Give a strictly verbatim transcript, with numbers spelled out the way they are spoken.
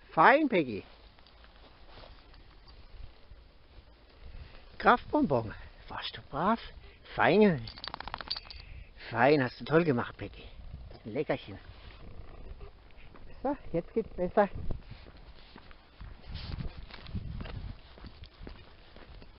Fein, Peggy. Kraftbonbon. Warst du brav? Fein. Fein, hast du toll gemacht, Peggy. Ein Leckerchen. So, jetzt geht's besser.